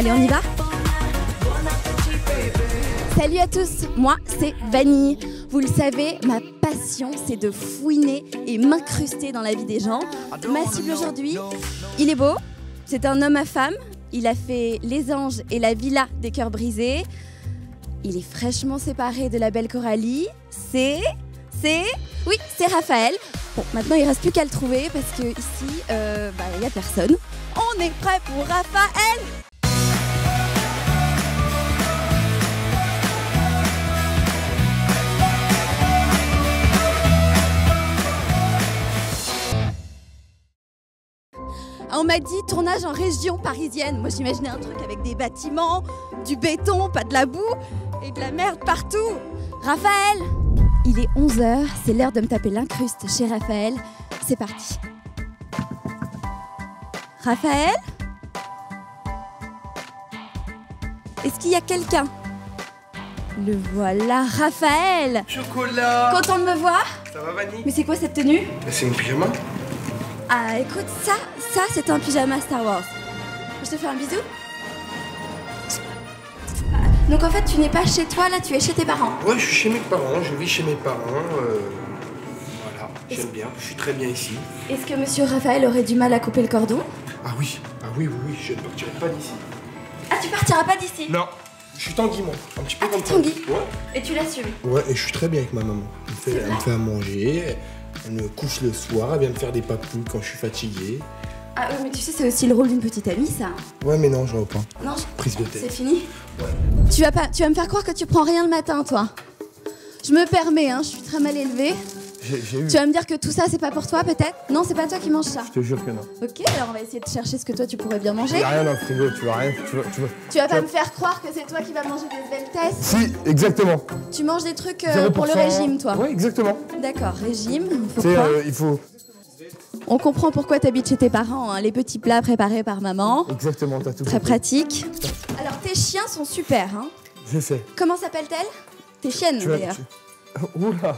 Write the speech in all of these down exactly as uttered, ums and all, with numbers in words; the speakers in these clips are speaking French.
Allez, on y va? Salut à tous, moi c'est Vanille. Vous le savez, ma passion c'est de fouiner et m'incruster dans la vie des gens. Ma cible aujourd'hui, il est beau, c'est un homme à femme, il a fait Les Anges et la Villa des Cœurs Brisés. Il est fraîchement séparé de la belle Coralie. C'est... c'est... oui, c'est Raphaël. Bon, maintenant il ne reste plus qu'à le trouver parce que ici, euh, bah, il n'y a personne. On est prêt pour Raphaël! On m'a dit tournage en région parisienne. Moi j'imaginais un truc avec des bâtiments, du béton, pas de la boue et de la merde partout. Raphaël, il est onze heures, c'est l'heure de me taper l'incruste chez Raphaël. C'est parti. Raphaël? Est-ce qu'il y a quelqu'un? Le voilà, Raphaël! Chocolat! Content de me voir? Ça va, Vanille? Mais c'est quoi cette tenue? C'est une pyjama. Ah, écoute, ça, ça, c'est un pyjama Star Wars. Je te fais un bisou. Donc en fait, tu n'es pas chez toi, là, tu es chez tes parents. Ouais, je suis chez mes parents, je vis chez mes parents. Euh... Voilà, j'aime bien, je suis très bien ici. Est-ce que monsieur Raphaël aurait du mal à couper le cordon? Ah oui, ah oui, oui, oui, je ne partirai pas d'ici. Ah, tu partiras pas d'ici? Non, je suis Tanguy, moi, un petit peu ah, comme Tanguy. Ouais. Et tu l'assumes? Ouais, et je suis très bien avec ma maman. Elle me fait, elle me fait à manger, elle me couche le soir, elle vient me faire des papouilles quand je suis fatigué. Ah oui, mais tu sais, c'est aussi le rôle d'une petite amie, ça. Ouais, mais non, j'en veux pas. Non, je... Prise de tête. C'est fini? Ouais. Tu vas pas, tu vas me faire croire que tu prends rien le matin, toi. Je me permets, hein, je suis très mal élevée. J'ai eu... Tu vas me dire que tout ça, c'est pas pour toi, peut-être? Non, c'est pas toi qui manges ça. Je te jure que non. Ok, alors on va essayer de chercher ce que toi, tu pourrais bien manger. Il n'y a rien dans le frigo, tu vois rien. Tu, vois, tu, vois, tu vas tu pas vas... me faire croire que c'est toi qui vas manger des Veltes? Si, exactement. Tu manges des trucs euh, pour le régime, toi? Oui, exactement. D'accord, régime, il faut quoi euh, il faut... On comprend pourquoi t'habites chez tes parents, hein, les petits plats préparés par maman. Exactement, t'as tout Très compris. pratique. Alors, tes chiens sont super, hein? Je sais. Comment s'appellent-elles? Tes chiennes, d'ailleurs. Tu... Oula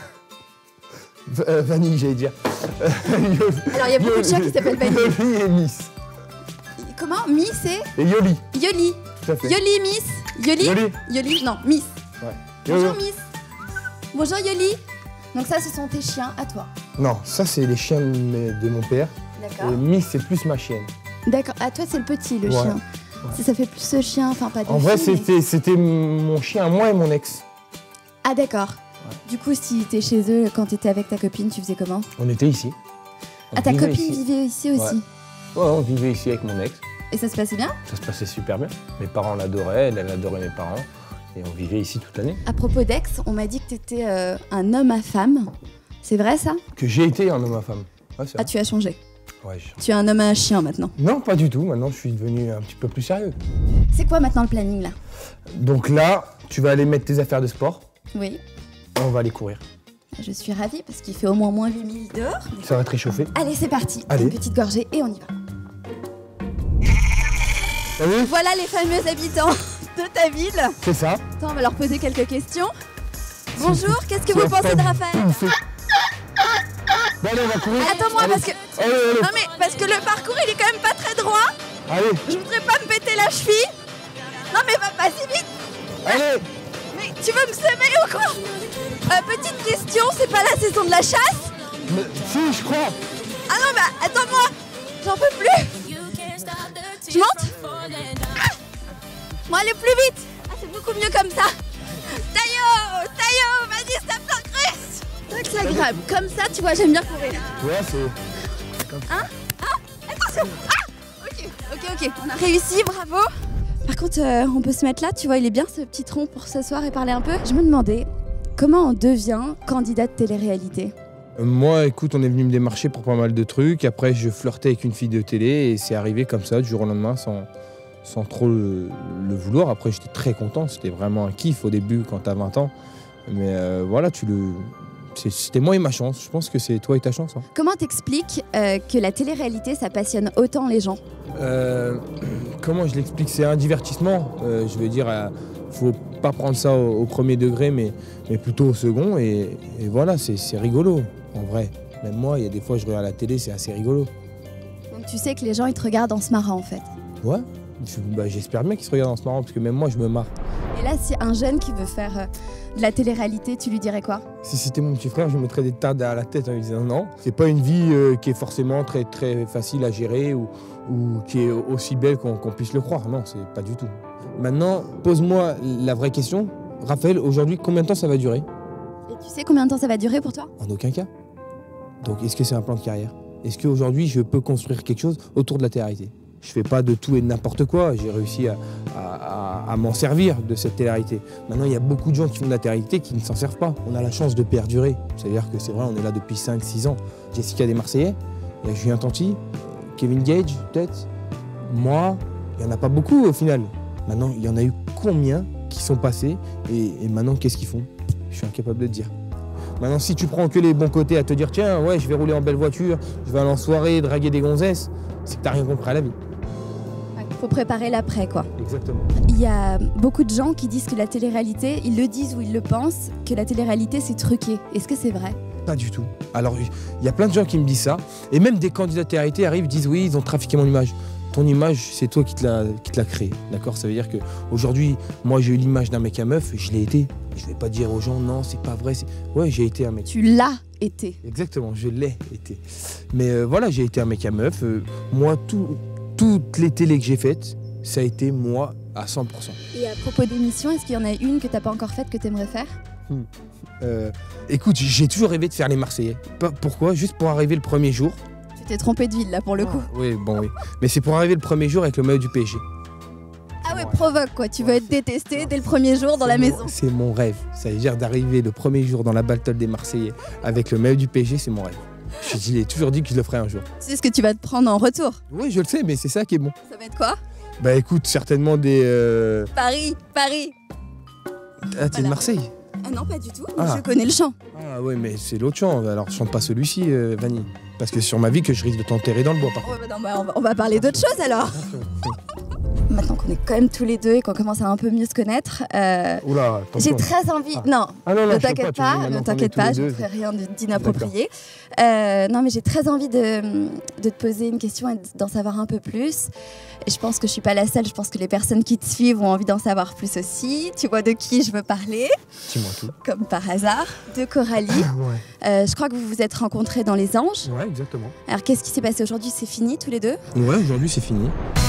euh, Vanille, j'allais dire. Alors, il y a beaucoup de chiens qui s'appellent Vanille. Yoli et Miss. Comment? Miss et... Et Yoli. Yoli. Tout à fait. Yoli, Miss. Yoli. Yoli. Yoli, non, Miss. Ouais. Bonjour, Yo-yo. Miss. Bonjour, Yoli. Donc ça, ce sont tes chiens à toi. Non, ça, c'est les chiens de, de mon père. D'accord. Et Miss, c'est plus ma chienne. D'accord. À toi, c'est le petit, le ouais. chien. Ouais. Ça, ça fait plus ce chien, enfin pas de En vrai, fille, c'était mais... c'était mon chien, moi et mon ex. Ah, d'accord. Ouais. Du coup, si t'es chez eux, quand t'étais avec ta copine, tu faisais comment? On était ici. On ah, ta copine ici. vivait ici aussi? Ouais. Ouais, on vivait ici avec mon ex. Et ça se passait bien? Ça se passait super bien. Mes parents l'adoraient, elle, elle adorait mes parents. Et on vivait ici toute l'année. À propos d'ex, on m'a dit que t'étais euh, un homme à femme. C'est vrai, ça? Que j'ai été un homme à femme. Ouais, ah, tu as changé? Ouais. Je... Tu es un homme à un chien maintenant? Non, pas du tout. Maintenant, je suis devenu un petit peu plus sérieux. C'est quoi maintenant le planning, là? Donc là, tu vas aller mettre tes affaires de sport. Oui. Et on va aller courir. Je suis ravie parce qu'il fait au moins moins huit mille dehors. Ça va te réchauffer. Allez, c'est parti. Allez. Une petite gorgée et on y va. Allez. Voilà les fameux habitants de ta ville. C'est ça. Attends, on va leur poser quelques questions. Bonjour, qu'est-ce que vous pensez de Raphaël? Bon, allez, on va courir. Attends-moi parce que... Allez, allez. Non mais parce que le parcours il est quand même pas très droit. Allez. Je voudrais pas me péter la cheville. Non mais va pas si vite. Allez. Mais tu veux me semer ou quoi? euh, Petite question, c'est pas la saison de la chasse? Mais, si, je crois. Ah non bah attends-moi, j'en peux plus. Je monte? Ah, bon allez plus vite. Ah c'est beaucoup mieux comme ça. Taillot, taillot, vas-y stop l'incruste. C'est agréable, comme ça tu vois j'aime bien courir. Ouais c'est... Hein? Ah, attention. Ah, ok, ok, ok, on a réussi, bravo. Par contre, euh, on peut se mettre là, tu vois, il est bien ce petit tronc pour s'asseoir et parler un peu. Je me demandais, comment on devient candidat de télé-réalité? euh, Moi, écoute, on est venu me démarcher pour pas mal de trucs. Après, je flirtais avec une fille de télé et c'est arrivé comme ça, du jour au lendemain, sans, sans trop le, le vouloir. Après, j'étais très content, c'était vraiment un kiff au début quand t'as vingt ans. Mais euh, voilà, tu le... C'était moi et ma chance. Je pense que c'est toi et ta chance. Hein. Comment t'expliques euh, que la télé-réalité, ça passionne autant les gens? euh, Comment je l'explique? C'est un divertissement. Euh, je veux dire, euh, faut pas prendre ça au, au premier degré, mais, mais plutôt au second. Et, et voilà, c'est rigolo, en vrai. Même moi, il y a des fois, je regarde la télé, c'est assez rigolo. Donc tu sais que les gens, ils te regardent en se marrant, en fait? Ouais, Bah, j'espère bien qu'il se regarde en se marrant, parce que même moi, je me marre. Et là, si un jeune qui veut faire euh, de la télé-réalité, tu lui dirais quoi? Si c'était mon petit frère, je me mettrais des tartes à la tête en lui disant non. C'est pas une vie euh, qui est forcément très, très facile à gérer ou, ou qui est aussi belle qu'on qu'on puisse le croire. Non, c'est pas du tout. Maintenant, pose-moi la vraie question. Raphaël, aujourd'hui, combien de temps ça va durer? Et tu sais combien de temps ça va durer pour toi? En aucun cas. Donc, est-ce que c'est un plan de carrière? Est-ce qu'aujourd'hui, je peux construire quelque chose autour de la télé-réalité? Je fais pas de tout et de n'importe quoi. J'ai réussi à, à, à, à m'en servir de cette télé-réalité. Maintenant, il y a beaucoup de gens qui font de la télé-réalité qui ne s'en servent pas. On a la chance de perdurer. C'est-à-dire que c'est vrai, on est là depuis cinq six ans. Jessica des Marseillais, il y a Julien Tanti, Kevin Gage, peut-être. Moi, il n'y en a pas beaucoup au final. Maintenant, il y en a eu combien qui sont passés et, et maintenant, qu'est-ce qu'ils font? Je suis incapable de te dire. Maintenant, si tu prends que les bons côtés à te dire tiens, ouais, je vais rouler en belle voiture, je vais aller en soirée, draguer des gonzesses, c'est que t'as rien compris à la vie. Il faut préparer l'après, quoi. Exactement. Il y a beaucoup de gens qui disent que la télé-réalité, ils le disent ou ils le pensent, que la télé-réalité c'est truqué. Est-ce que c'est vrai? Pas du tout. Alors, il y a plein de gens qui me disent ça, et même des candidats de télé-réalité arrivent et disent oui, ils ont trafiqué mon image. Ton image, c'est toi qui te l'as créée, d'accord? Ça veut dire qu'aujourd'hui, moi j'ai eu l'image d'un mec à meuf, je l'ai été. Je vais pas dire aux gens non, c'est pas vrai. Ouais, j'ai été un mec. Tu l'as été. Exactement, je l'ai été. Mais euh, voilà, j'ai été un mec à meuf. Euh, moi, tout, toutes les télés que j'ai faites, ça a été moi à cent pour cent. Et à propos d'émissions, est-ce qu'il y en a une que t'as pas encore faite que t'aimerais faire? hmm. euh, Écoute, j'ai toujours rêvé de faire les Marseillais. Pourquoi? Juste pour arriver le premier jour. Tu t'es trompé de ville là pour le coup. Oui, bon oui. Mais c'est pour arriver le premier jour avec le maillot du P S G. Ah ouais, provoque quoi, tu veux être détesté dès le premier jour dans la maison. C'est mon rêve, ça veut dire d'arriver le premier jour dans la battle des Marseillais avec le maillot du P S G, c'est mon rêve. Je l'ai toujours dit que je le ferais un jour. Tu sais ce que tu vas te prendre en retour? Oui, je le sais, mais c'est ça qui est bon. Ça va être quoi? Bah écoute, certainement des... Euh... Paris, Paris. Ah, t'es de Marseille? Ah non, pas du tout, ah. Je connais le chant. Ah ouais, mais c'est l'autre chant, alors chante pas celui-ci, euh, Vanille. Parce que sur ma vie que je risque de t'enterrer dans le bois, par contre. Oh, bah non, bah, on, va, on va parler d'autre chose alors. Maintenant qu'on est quand même tous les deux et qu'on commence à un peu mieux se connaître, euh, j'ai très envie... Ah. Non, ah non, non, ne t'inquiète pas, pas ne t'inquiète pas, je ne ferai rien d'inapproprié. Euh, non, mais j'ai très envie de, de te poser une question et d'en savoir un peu plus. Et je pense que je suis pas la seule, je pense que les personnes qui te suivent ont envie d'en savoir plus aussi. Tu vois de qui je veux parler? Dis-moi tout. Comme par hasard, de Coralie. ouais. euh, je crois que vous vous êtes rencontrés dans Les Anges. Ouais, exactement. Alors qu'est-ce qui s'est passé aujourd'hui? C'est fini tous les deux? Ouais, aujourd'hui c'est fini.